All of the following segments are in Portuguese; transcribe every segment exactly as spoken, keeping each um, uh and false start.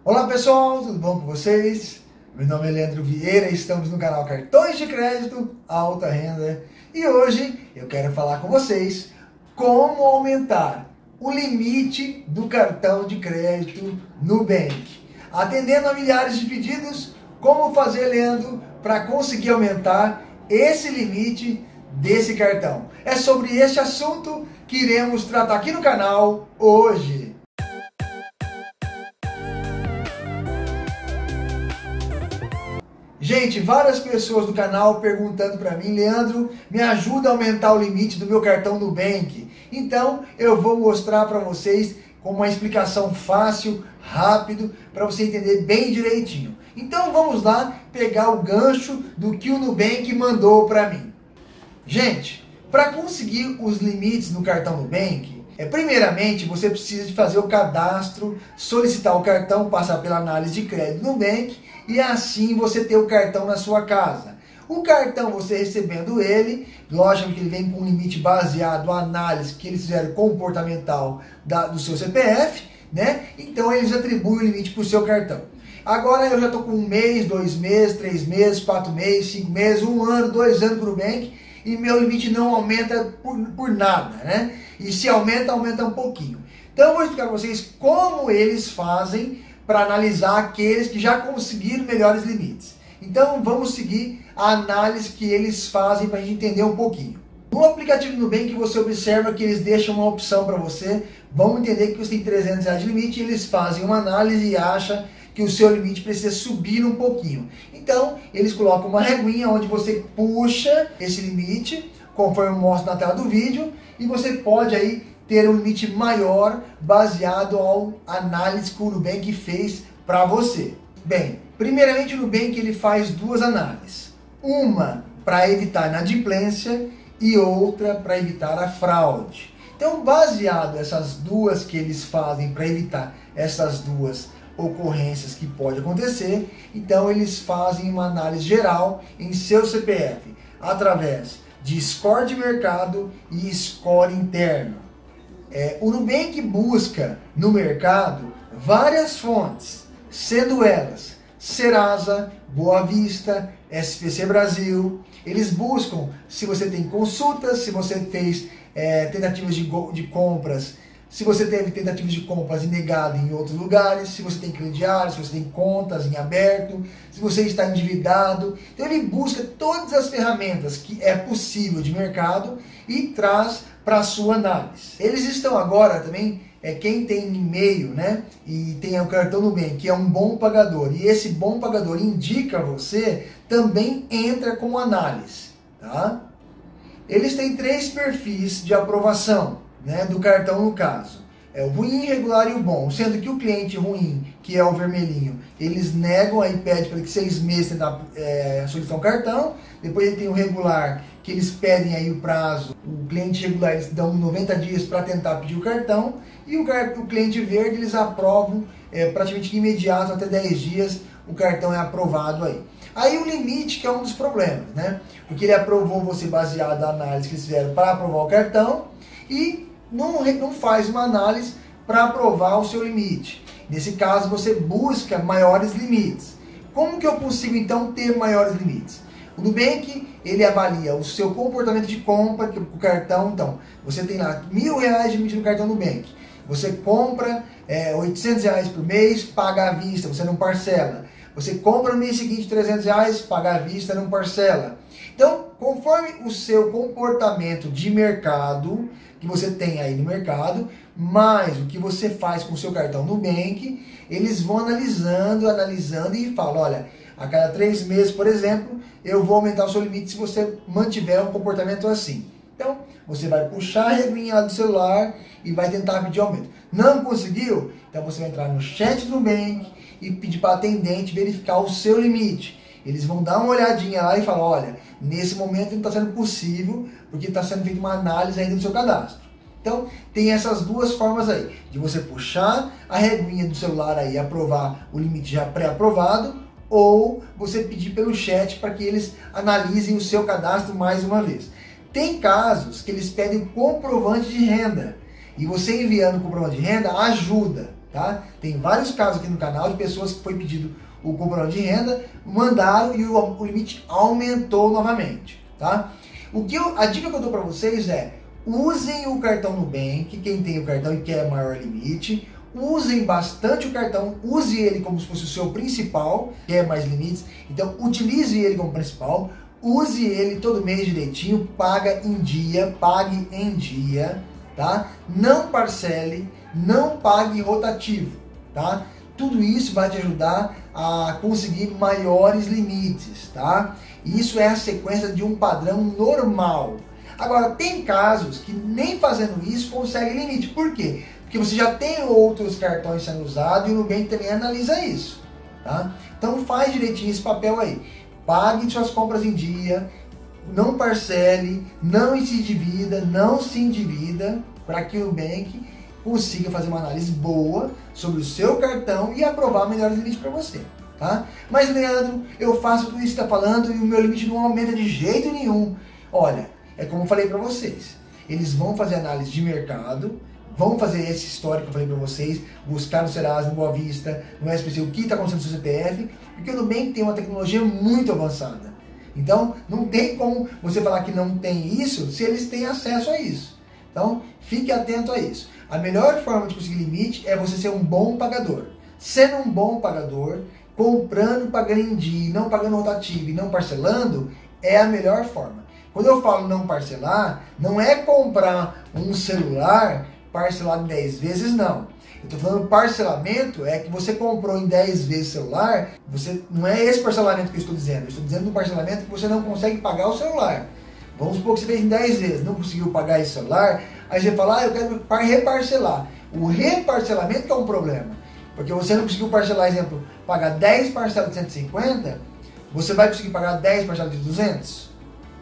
Olá pessoal, tudo bom com vocês? Meu nome é Leandro Vieira e estamos no canal Cartões de Crédito Alta Renda e hoje eu quero falar com vocês como aumentar o limite do cartão de crédito Nubank. Atendendo a milhares de pedidos, como fazer, Leandro, para conseguir aumentar esse limite desse cartão? É sobre este assunto que iremos tratar aqui no canal hoje. Gente, várias pessoas do canal perguntando para mim, Leandro, me ajuda a aumentar o limite do meu cartão Nubank. Então, eu vou mostrar para vocês com uma explicação fácil, rápido, para você entender bem direitinho. Então, vamos lá pegar o gancho do que o Nubank mandou para mim. Gente, para conseguir os limites no cartão Nubank, é, primeiramente você precisa de fazer o cadastro, solicitar o cartão, passar pela análise de crédito no Nubank e assim você ter o cartão na sua casa. O cartão, você recebendo ele, lógico que ele vem com um limite baseado na análise que eles fizeram comportamental da, do seu C P F, né? Então eles atribuem o limite para o seu cartão. Agora eu já estou com um mês, dois meses, três meses, quatro meses, cinco meses, um ano, dois anos para o Nubank e meu limite não aumenta por, por nada, né? E se aumenta, aumenta um pouquinho. Então eu vou explicar para vocês como eles fazem para analisar aqueles que já conseguiram melhores limites. Então vamos seguir a análise que eles fazem para a gente entender um pouquinho. No aplicativo do Nubank você observa que eles deixam uma opção para você. Vamos entender que você tem trezentos reais de limite e eles fazem uma análise e acham que o seu limite precisa subir um pouquinho. Então eles colocam uma reguinha onde você puxa esse limite, conforme eu mostro na tela do vídeo, e você pode aí ter um limite maior baseado à análise que o Nubank fez para você. Bem, primeiramente o Nubank ele faz duas análises. Uma para evitar inadimplência e outra para evitar a fraude. Então, baseado nessas duas que eles fazem para evitar essas duas ocorrências que pode acontecer, então eles fazem uma análise geral em seu C P F, através de score de mercado e score interno. É, o Nubank busca no mercado várias fontes, sendo elas Serasa, Boa Vista, S P C Brasil. Eles buscam se você tem consultas, se você fez é, tentativas de, de compras, se você teve tentativas de compras negado em outros lugares, se você tem crediário, se você tem contas em aberto, se você está endividado. Então ele busca todas as ferramentas que é possível de mercado e traz para a sua análise. Eles estão agora também, é, quem tem e-mail, né, e tem o cartão Nubank, que é um bom pagador, e esse bom pagador indica você, também entra com análise. Tá? Eles têm três perfis de aprovação, né, do cartão no caso. É o ruim, irregular e o bom. Sendo que o cliente ruim, que é o vermelhinho, eles negam, aí pede para que seis meses tentar é, solicitar um cartão. Depois ele tem o regular, que eles pedem aí o prazo. O cliente regular, eles dão noventa dias para tentar pedir o cartão. E o, o cliente verde, eles aprovam é, praticamente imediato, até dez dias, o cartão é aprovado aí. Aí o limite, que é um dos problemas, né? Porque ele aprovou você baseado na análise que eles fizeram para aprovar o cartão e não, não faz uma análise para aprovar o seu limite. Nesse caso, você busca maiores limites. Como que eu consigo, então, ter maiores limites? O Nubank, ele avalia o seu comportamento de compra, que o cartão, então, você tem lá mil reais de limite no cartão Nubank. Você compra é, oitocentos reais por mês, paga à vista, você não parcela. Você compra no mês seguinte trezentos reais, paga à vista, não parcela. Então, conforme o seu comportamento de mercado, que você tem aí no mercado, mais o que você faz com o seu cartão Nubank, eles vão analisando, analisando e falam, olha, a cada três meses, por exemplo, eu vou aumentar o seu limite se você mantiver um comportamento assim. Então, você vai puxar a reguinha lá do celular e vai tentar pedir aumento. Não conseguiu? Então você vai entrar no chat do Nubank e pedir para a atendente verificar o seu limite. Eles vão dar uma olhadinha lá e falar, olha, nesse momento não está sendo possível, porque está sendo feita uma análise ainda do seu cadastro. Então, tem essas duas formas aí, de você puxar a reguinha do celular aí e aprovar o limite já pré-aprovado, ou você pedir pelo chat para que eles analisem o seu cadastro mais uma vez. Tem casos que eles pedem comprovante de renda, e você enviando o comprovante de renda ajuda, tá? Tem vários casos aqui no canal de pessoas que foi pedido o comprovante de renda, mandaram e o, o limite aumentou novamente, tá? O que eu, a dica que eu dou para vocês é: usem o cartão Nubank, quem tem o cartão e quer maior limite, usem bastante o cartão, use ele como se fosse o seu principal, quer mais limites, então utilize ele como principal, use ele todo mês direitinho, paga em dia, pague em dia, tá? Não parcele, não pague rotativo, tá? Tudo isso vai te ajudar a conseguir maiores limites, tá? Isso é a sequência de um padrão normal. Agora, tem casos que nem fazendo isso consegue limite. Por quê? Porque você já tem outros cartões sendo usados e o Nubank também analisa isso, tá? Então faz direitinho esse papel aí. Pague suas compras em dia, não parcele, não se divida, não se endivida, para que o Nubank consiga fazer uma análise boa sobre o seu cartão e aprovar melhores limites para você, tá? Mas, Leandro, eu faço tudo isso que está falando e o meu limite não aumenta de jeito nenhum. Olha, é como eu falei para vocês, eles vão fazer análise de mercado, vão fazer esse histórico que eu falei para vocês, buscar no Serasa, no Boa Vista, no S P C, o que está acontecendo no seu C P F, porque o Nubank tem uma tecnologia muito avançada. Então, não tem como você falar que não tem isso se eles têm acesso a isso. Então, fique atento a isso. A melhor forma de conseguir limite é você ser um bom pagador. Sendo um bom pagador, comprando, pagando em dia, não pagando rotativo e não parcelando, é a melhor forma. Quando eu falo não parcelar, não é comprar um celular parcelado em dez vezes, não. Eu estou falando parcelamento, é que você comprou em dez vezes celular, você, não é esse parcelamento que eu estou dizendo, eu estou dizendo um parcelamento que você não consegue pagar o celular. Vamos supor que você fez em dez vezes, não conseguiu pagar esse celular, aí você fala, ah, eu quero reparcelar. O reparcelamento que é um problema, porque você não conseguiu parcelar, exemplo, pagar dez parcelas de cento e cinquenta, você vai conseguir pagar dez parcelas de duzentos?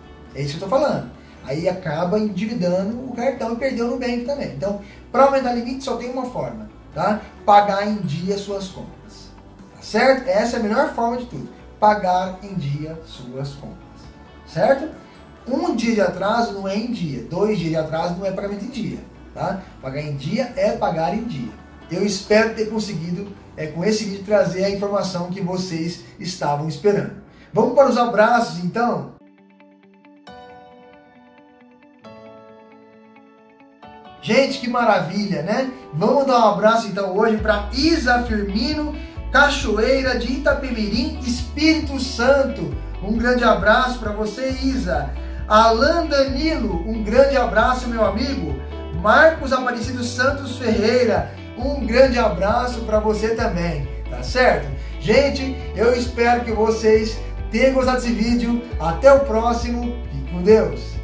É isso que eu estou falando. Aí acaba endividando o cartão e perdeu no Nubank também. Então, para aumentar o limite só tem uma forma, tá? Pagar em dia suas compras, tá certo? Essa é a melhor forma de tudo, pagar em dia suas compras, certo? Um dia de atraso não é em dia, dois dias de atraso não é pagamento em dia, tá? Pagar em dia é pagar em dia. Eu espero ter conseguido, é, com esse vídeo, trazer a informação que vocês estavam esperando. Vamos para os abraços, então? Gente, que maravilha, né? Vamos dar um abraço, então, hoje para Isa Firmino, Cachoeira de Itapemirim, Espírito Santo. Um grande abraço para você, Isa. Alan Danilo, um grande abraço, meu amigo. Marcos Aparecido Santos Ferreira, um grande abraço para você também, tá certo? Gente, eu espero que vocês tenham gostado desse vídeo. Até o próximo. Fique com Deus.